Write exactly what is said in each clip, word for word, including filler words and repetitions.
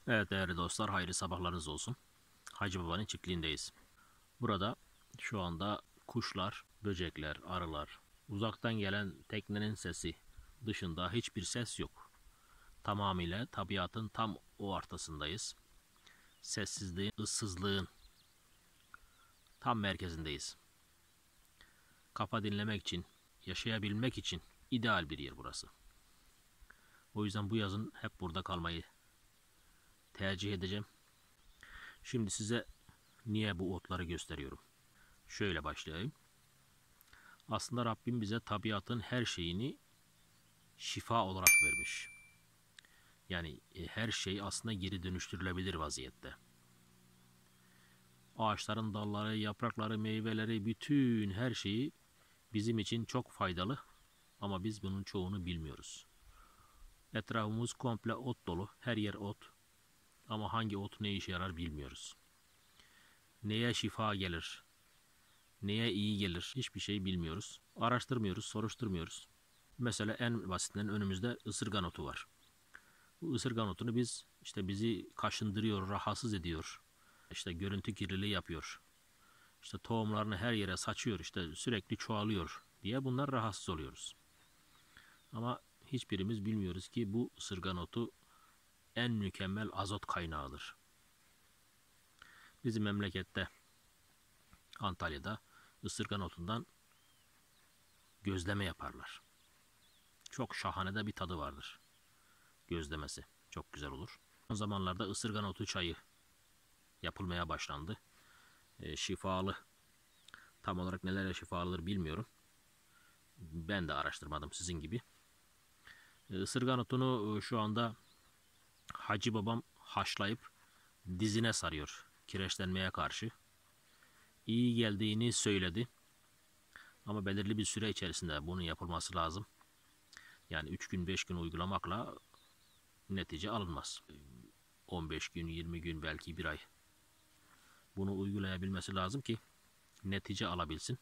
Evet değerli dostlar, hayırlı sabahlarınız olsun. Hacı Baba'nın çiftliğindeyiz. Burada şu anda kuşlar, böcekler, arılar, uzaktan gelen teknenin sesi dışında hiçbir ses yok. Tamamıyla tabiatın tam o ortasındayız. Sessizliğin, ıssızlığın tam merkezindeyiz. Kafa dinlemek için, yaşayabilmek için ideal bir yer burası. O yüzden bu yazın hep burada kalmayı tercih edeceğim. Şimdi size niye bu otları gösteriyorum. Şöyle başlayayım. Aslında Rabbim bize tabiatın her şeyini şifa olarak vermiş. Yani e, her şey aslında geri dönüştürülebilir vaziyette. Ağaçların dalları, yaprakları, meyveleri, bütün her şeyi bizim için çok faydalı. Ama biz bunun çoğunu bilmiyoruz. Etrafımız komple ot dolu. Her yer ot. Ama hangi ot ne işe yarar bilmiyoruz. Neye şifa gelir? Neye iyi gelir? Hiçbir şey bilmiyoruz. Araştırmıyoruz, soruşturmuyoruz. Mesela en basitinden önümüzde ısırgan otu var. Bu ısırgan otunu biz işte bizi kaşındırıyor, rahatsız ediyor. İşte görüntü kirliliği yapıyor. İşte tohumlarını her yere saçıyor, işte sürekli çoğalıyor diye bunlar rahatsız oluyoruz. Ama hiçbirimiz bilmiyoruz ki bu ısırgan otu en mükemmel azot kaynağıdır. Bizim memlekette Antalya'da ısırgan otundan gözleme yaparlar. Çok şahane de bir tadı vardır. Gözlemesi çok güzel olur. O zamanlarda ısırgan otu çayı yapılmaya başlandı. E, şifalı. Tam olarak nelere şifalıdır bilmiyorum. Ben de araştırmadım sizin gibi. E, ısırgan otunu e, şu anda Hacı babam haşlayıp dizine sarıyor kireçlenmeye karşı. İyi geldiğini söyledi. Ama belirli bir süre içerisinde bunun yapılması lazım. Yani üç gün beş gün uygulamakla netice alınmaz. on beş gün, yirmi gün, belki bir ay. Bunu uygulayabilmesi lazım ki netice alabilsin.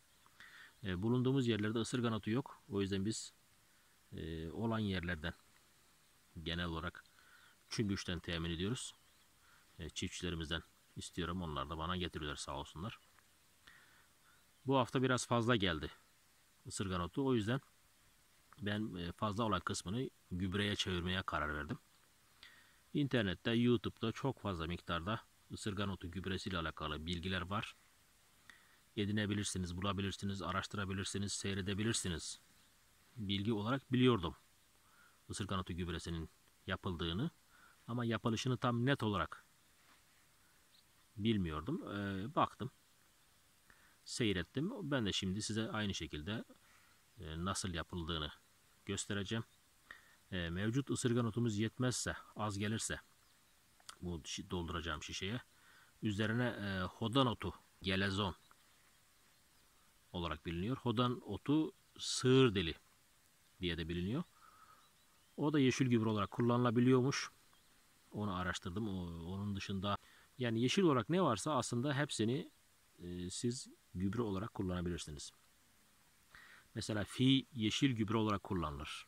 E, bulunduğumuz yerlerde ısırgan otu yok. O yüzden biz e, olan yerlerden genel olarak Çüngüş'ten temin ediyoruz. E, çiftçilerimizden istiyorum. Onlar da bana getiriyorlar sağ olsunlar. Bu hafta biraz fazla geldi ısırgan otu. O yüzden ben e, fazla olan kısmını gübreye çevirmeye karar verdim. İnternette, YouTube'da çok fazla miktarda ısırgan otu gübresiyle alakalı bilgiler var. Edinebilirsiniz, bulabilirsiniz, araştırabilirsiniz, seyredebilirsiniz. Bilgi olarak biliyordum ısırgan otu gübresinin yapıldığını, ama yapılışını tam net olarak bilmiyordum. Ee, baktım, seyrettim. Ben de şimdi size aynı şekilde e, nasıl yapıldığını göstereceğim. E, mevcut ısırgan otumuz yetmezse, az gelirse bu dolduracağım şişeye üzerine e, hodan otu, gelezon olarak biliniyor. Hodan otu sığır dili diye de biliniyor. O da yeşil gübre olarak kullanılabiliyormuş. Onu araştırdım. O, onun dışında yani yeşil olarak ne varsa aslında hepsini e, siz gübre olarak kullanabilirsiniz. Mesela fi yeşil gübre olarak kullanılır.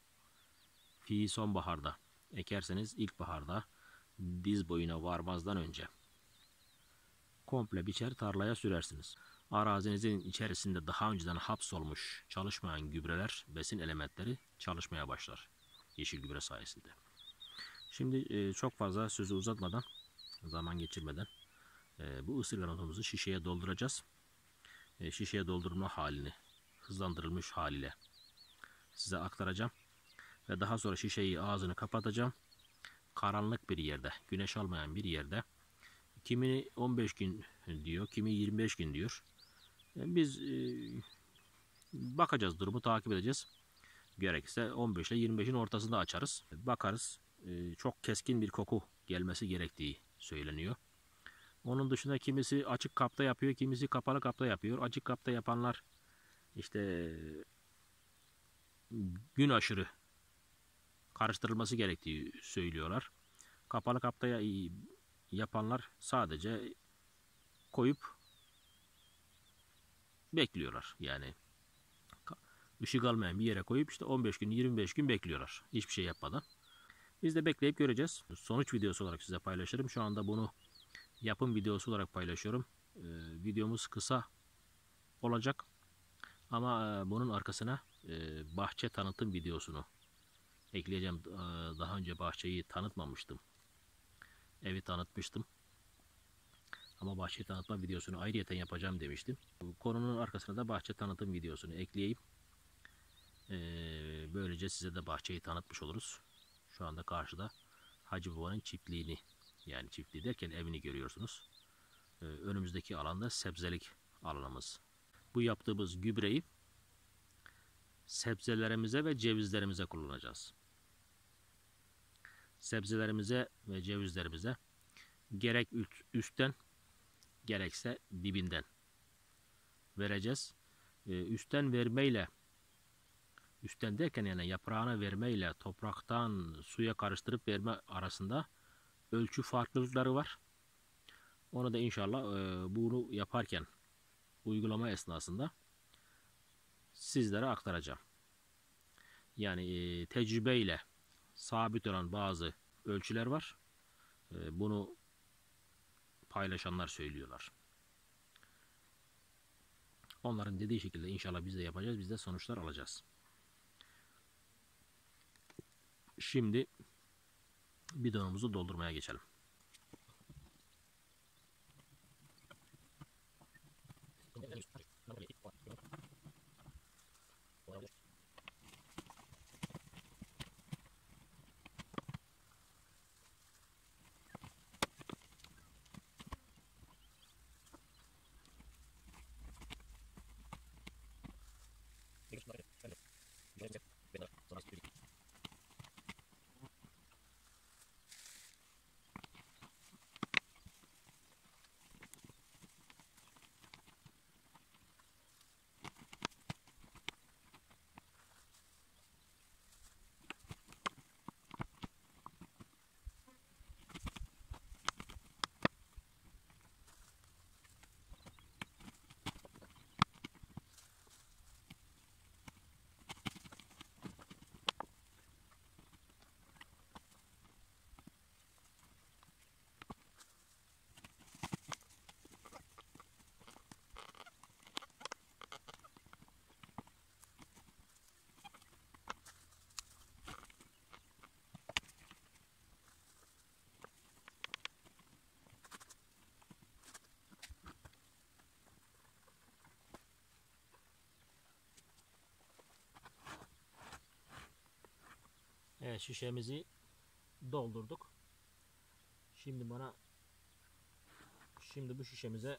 Fi sonbaharda ekerseniz ilkbaharda diz boyuna varmazdan önce komple biçer tarlaya sürersiniz. Arazinizin içerisinde daha önceden hapsolmuş çalışmayan gübreler, besin elementleri çalışmaya başlar yeşil gübre sayesinde. Şimdi e, çok fazla sözü uzatmadan, zaman geçirmeden e, bu ısırgan otumuzu şişeye dolduracağız. E, şişeye doldurma halini hızlandırılmış haliyle size aktaracağım. Ve daha sonra şişeyi ağzını kapatacağım. Karanlık bir yerde, güneş almayan bir yerde. Kimi on beş gün diyor, kimi yirmi beş gün diyor. E, biz e, bakacağız, durumu takip edeceğiz. Gerekirse on beş ile yirmi beşin ortasında açarız. Bakarız. E, çok keskin bir koku gelmesi gerektiği söyleniyor. Onun dışında kimisi açık kapta yapıyor, kimisi kapalı kapta yapıyor. Açık kapta yapanlar işte gün aşırı karıştırılması gerektiği söylüyorlar. Kapalı kapta yapanlar sadece koyup bekliyorlar. Yani ışık almayan bir yere koyup işte on beş gün, yirmi beş gün bekliyorlar. Hiçbir şey yapmadan. Biz de bekleyip göreceğiz. Sonuç videosu olarak size paylaşırım. Şu anda bunu yapım videosu olarak paylaşıyorum. Ee, videomuz kısa olacak. Ama e, bunun arkasına e, bahçe tanıtım videosunu ekleyeceğim. Ee, daha önce bahçeyi tanıtmamıştım. Evi tanıtmıştım. Ama bahçe tanıtma videosunu ayrıyeten yapacağım demiştim. Bu konunun arkasına da bahçe tanıtım videosunu ekleyeyim. Ee, böylece size de bahçeyi tanıtmış oluruz. Şu anda karşıda Hacı Baba'nın çiftliğini, yani çiftliği derken evini görüyorsunuz. Ee, önümüzdeki alanda sebzelik alanımız. Bu yaptığımız gübreyi sebzelerimize ve cevizlerimize kullanacağız. Sebzelerimize ve cevizlerimize gerek üstten gerekse dibinden vereceğiz. Ee, üstten vermeyle, üstten derken yani yaprağına vermeyle topraktan suya karıştırıp verme arasında ölçü farklılıkları var. Onu da inşallah e, bunu yaparken, uygulama esnasında sizlere aktaracağım. Yani e, tecrübeyle sabit olan bazı ölçüler var. E, bunu paylaşanlar söylüyorlar. Onların dediği şekilde inşallah biz de yapacağız. Biz de sonuçlar alacağız. Şimdi bidonumuzu doldurmaya geçelim. Evet, şişemizi doldurduk. Şimdi bana şimdi bu şişemize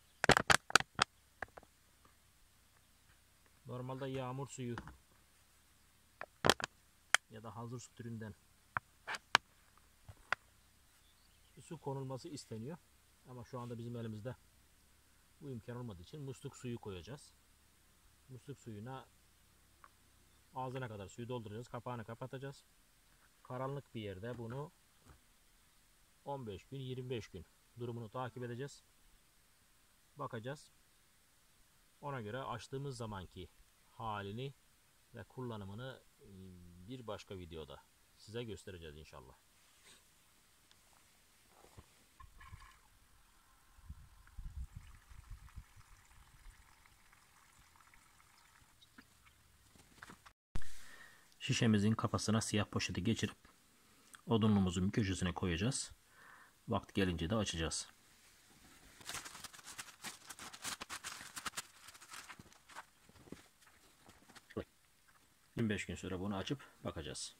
normalde yağmur suyu ya da hazır su türünden su konulması isteniyor. Ama şu anda bizim elimizde bu imkan olmadığı için musluk suyu koyacağız. Musluk suyuna ağzına kadar suyu dolduracağız. Kapağını kapatacağız. Karanlık bir yerde bunu on beş gün yirmi beş gün durumunu takip edeceğiz. Bakacağız. Ona göre açtığımız zamanki halini ve kullanımını bir başka videoda size göstereceğiz inşallah. Şişemizin kafasına siyah poşeti geçirip odunluğumuzun bir köşesine koyacağız. Vakti gelince de açacağız. yirmi beş gün sonra bunu açıp bakacağız.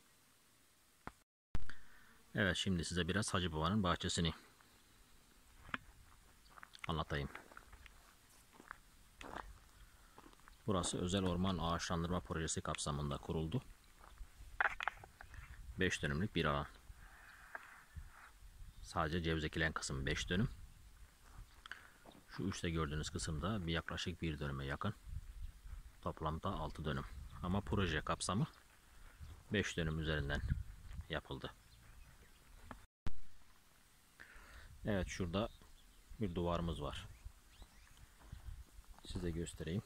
Evet, şimdi size biraz Hacı Baba'nın bahçesini anlatayım. Burası özel orman ağaçlandırma projesi kapsamında kuruldu. beş dönümlük bir alan. Sadece ceviz ekilen kısım beş dönüm. Şu üstte gördüğünüz kısımda bir yaklaşık bir dönüme yakın. Toplamda altı dönüm. Ama proje kapsamı beş dönüm üzerinden yapıldı. Evet, şurada bir duvarımız var. Size göstereyim.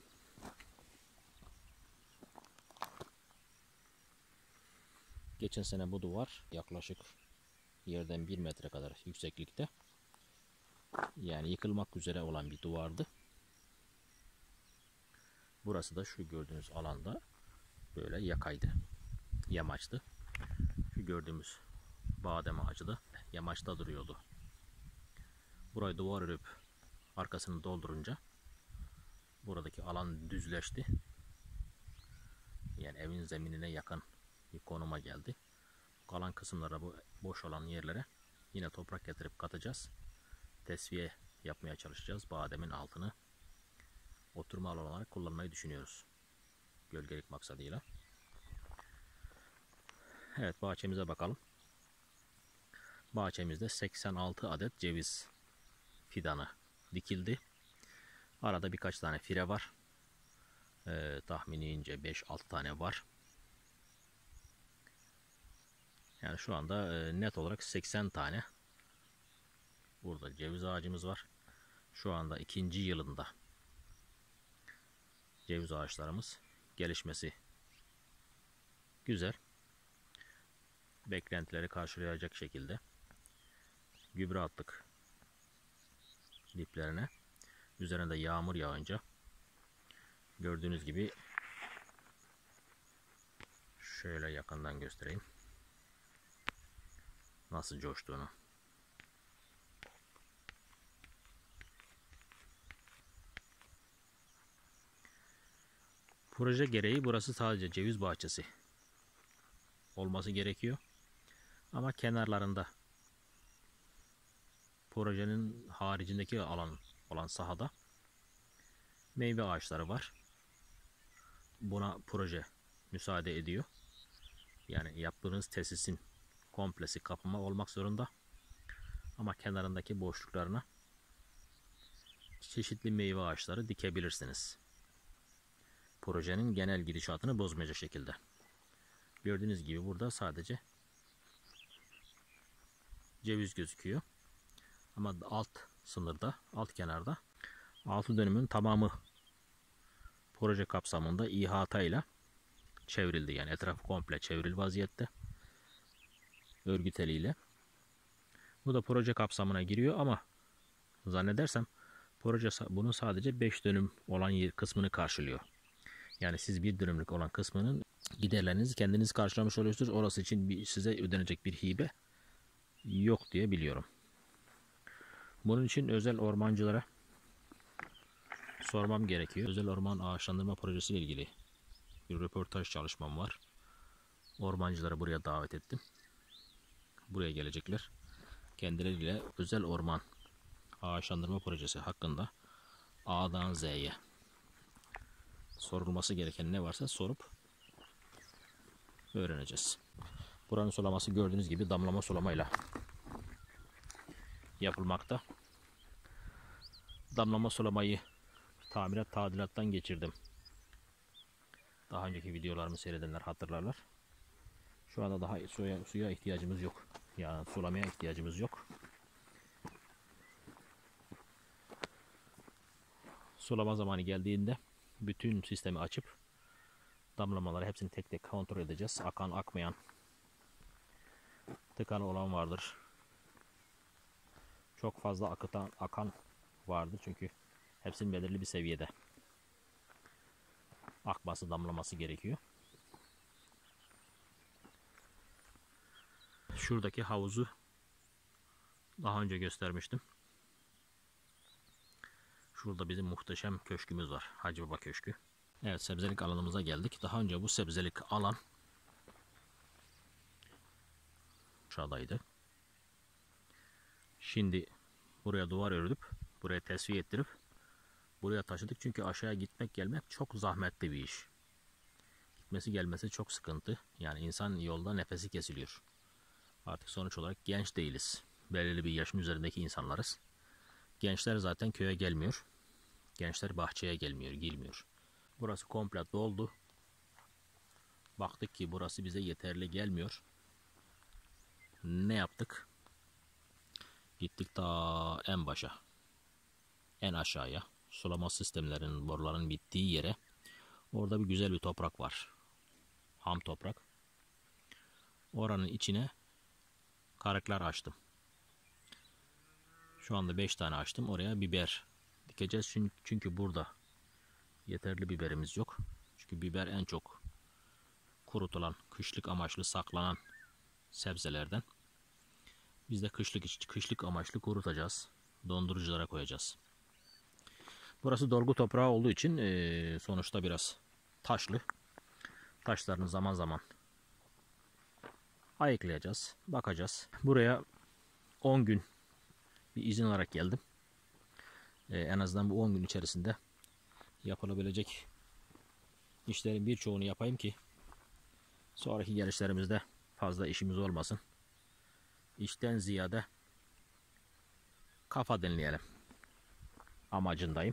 Geçen sene bu duvar yaklaşık yerden bir metre kadar yükseklikte. Yani yıkılmak üzere olan bir duvardı. Burası da şu gördüğünüz alanda böyle yakaydı. Yamaçtı. Şu gördüğümüz badem ağacı da yamaçta duruyordu. Burayı duvar örüp arkasını doldurunca buradaki alan düzleşti. Yani evin zeminine yakın bir konuma geldi. Kalan kısımlara, bu boş olan yerlere yine toprak getirip katacağız. Tesviye yapmaya çalışacağız. Bademin altını oturma alanı olarak kullanmayı düşünüyoruz. Gölgelik maksadıyla. Evet, bahçemize bakalım. Bahçemizde seksen altı adet ceviz fidanı dikildi. Arada birkaç tane fire var. Ee, tahminimce beş altı tane var. Yani şu anda e, net olarak seksen tane burada ceviz ağacımız var. Şu anda ikinci yılında ceviz ağaçlarımız, gelişmesi güzel. Beklentileri karşılayacak şekilde gübre attık diplerine. Üzerine de yağmur yağınca gördüğünüz gibi, şöyle yakından göstereyim nasıl coştuğunu. Proje gereği burası sadece ceviz bahçesi olması gerekiyor. Ama kenarlarında, projenin haricindeki alan olan sahada meyve ağaçları var. Buna proje müsaade ediyor. Yani yaptığınız tesisin komplesi kapama olmak zorunda. Ama kenarındaki boşluklarına çeşitli meyve ağaçları dikebilirsiniz. Projenin genel gidişatını bozmayacak şekilde. Gördüğünüz gibi burada sadece ceviz gözüküyor. Ama alt sınırda, alt kenarda altı dönümün tamamı proje kapsamında ihata ile çevrildi. Yani etrafı komple çevril vaziyette. Örgü teliyle. Bu da proje kapsamına giriyor ama zannedersem proje bunun sadece beş dönüm olan yer kısmını karşılıyor. Yani siz bir dönümlük olan kısmının giderlerinizi kendiniz karşılamış oluyorsunuz. Orası için bir, size ödenecek bir hibe yok diye biliyorum. Bunun için özel ormancılara sormam gerekiyor. Özel orman ağaçlandırma projesi ile ilgili bir röportaj çalışmam var. Ormancıları buraya davet ettim. Buraya gelecekler. Kendileriyle özel orman ağaçlandırma projesi hakkında A'dan Z'ye sorulması gereken ne varsa sorup öğreneceğiz. Buranın sulaması gördüğünüz gibi damlama sulamayla yapılmakta. Damlama sulamayı tamirat tadilattan geçirdim. Daha önceki videolarımı seyredenler hatırlarlar. Şu anda daha suya, suya ihtiyacımız yok. Yani sulamaya ihtiyacımız yok. Sulama zamanı geldiğinde bütün sistemi açıp damlamaları hepsini tek tek kontrol edeceğiz. Akan, akmayan, tıkanı olan vardır. Çok fazla akıtan, akan vardır çünkü hepsinin belirli bir seviyede akması, damlaması gerekiyor. Şuradaki havuzu daha önce göstermiştim. Şurada bizim muhteşem köşkümüz var. Hacı Baba Köşkü. Evet, sebzelik alanımıza geldik. Daha önce bu sebzelik alan aşağıdaydı. Şimdi buraya duvar ördük. Buraya tesviye ettirip buraya taşıdık. Çünkü aşağıya gitmek gelmek çok zahmetli bir iş. Gitmesi gelmesi çok sıkıntı. Yani insan yolda nefesi kesiliyor. Artık sonuç olarak genç değiliz. Belirli bir yaşın üzerindeki insanlarız. Gençler zaten köye gelmiyor. Gençler bahçeye gelmiyor, girmiyor. Burası komple doldu. Baktık ki burası bize yeterli gelmiyor. Ne yaptık? Gittik ta en başa. En aşağıya. Sulama sistemlerinin, boruların bittiği yere. Orada bir güzel bir toprak var. Ham toprak. Oranın içine karıklar açtım. Şu anda beş tane açtım. Oraya biber dikeceğiz. Çünkü burada yeterli biberimiz yok. Çünkü biber en çok kurutulan, kışlık amaçlı saklanan sebzelerden. Biz de kışlık kışlık amaçlı kurutacağız. Donduruculara koyacağız. Burası dolgu toprağı olduğu için e, sonuçta biraz taşlı. Taşlarını zaman zaman ayıklayacağız. Bakacağız. Buraya on gün bir izin alarak geldim. E, en azından bu on gün içerisinde yapılabilecek işlerin birçoğunu yapayım ki sonraki gelişlerimizde fazla işimiz olmasın. İşten ziyade kafa dinleyelim amacındayım.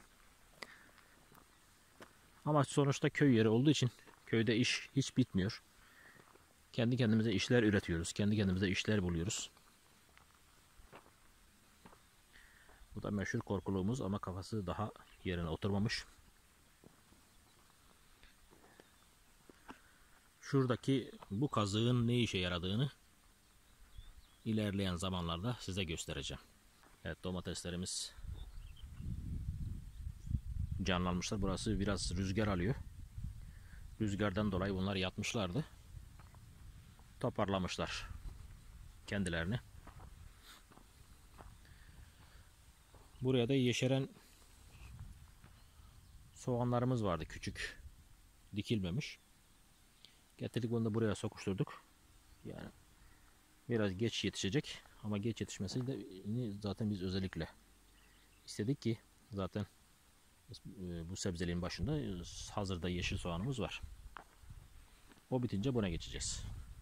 Ama sonuçta köy yeri olduğu için köyde iş hiç bitmiyor. Kendi kendimize işler üretiyoruz. Kendi kendimize işler buluyoruz. Bu da meşhur korkuluğumuz ama kafası daha yerine oturmamış. Şuradaki bu kazığın ne işe yaradığını ilerleyen zamanlarda size göstereceğim. Evet, domateslerimiz canlanmışlar. Burası biraz rüzgar alıyor. Rüzgardan dolayı bunlar yatmışlardı. Toparlamışlar kendilerini. Buraya da yeşeren soğanlarımız vardı. Küçük, dikilmemiş. Getirdik, bunu da buraya sokuşturduk. Yani biraz geç yetişecek ama geç yetişmesi de zaten biz özellikle istedik ki zaten bu sebzeliğin başında hazırda yeşil soğanımız var. O bitince buna geçeceğiz.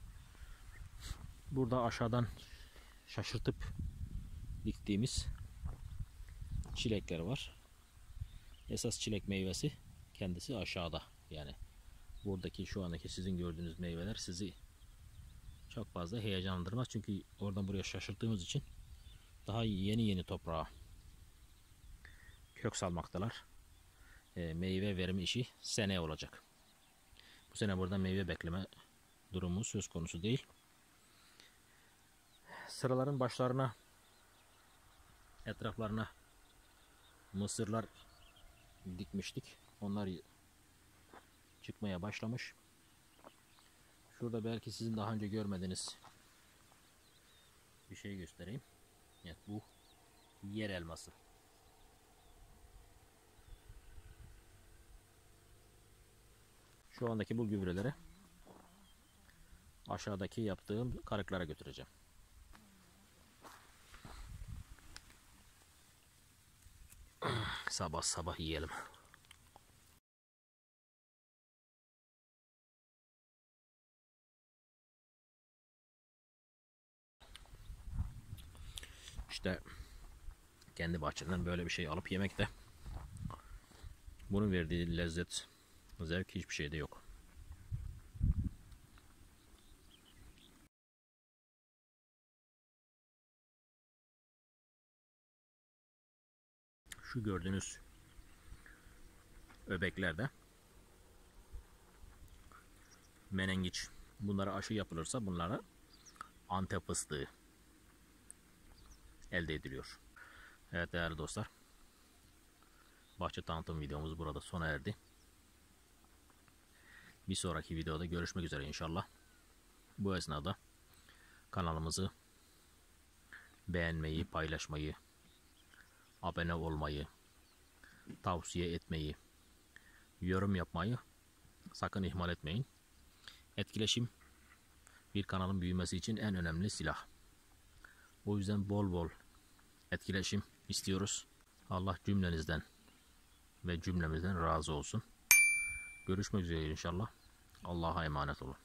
Burada aşağıdan şaşırtıp diktiğimiz çilekler var. Esas çilek meyvesi kendisi aşağıda. Yani buradaki şu andaki sizin gördüğünüz meyveler sizi çok fazla heyecanlandırmaz. Çünkü oradan buraya şaşırttığımız için daha yeni yeni toprağa kök salmaktalar. E, meyve verimi işi seneye olacak. Bu sene burada meyve bekleme durumu söz konusu değil. Sıraların başlarına, etraflarına mısırlar dikmiştik. Onlar çıkmaya başlamış. Şurada belki sizin daha önce görmediğiniz bir şey göstereyim. Evet, bu yer elması. Şu andaki bu gübreleri aşağıdaki yaptığım karıklara götüreceğim. Sabah sabah yiyelim. İşte kendi bahçeden böyle bir şey alıp yemek de, bunun verdiği lezzet, zevk hiçbir şeyde yok. Şu gördüğünüz öbeklerde menengiç, bunlara aşı yapılırsa bunlara Antep fıstığı elde ediliyor. Evet değerli dostlar, bahçe tanıtım videomuz burada sona erdi. Bir sonraki videoda görüşmek üzere inşallah. Bu esnada kanalımızı beğenmeyi, paylaşmayı, abone olmayı, tavsiye etmeyi, yorum yapmayı sakın ihmal etmeyin. Etkileşim bir kanalın büyümesi için en önemli silah. O yüzden bol bol etkileşim istiyoruz. Allah cümlenizden ve cümlemizden razı olsun. Görüşmek üzere inşallah. Allah'a emanet olun.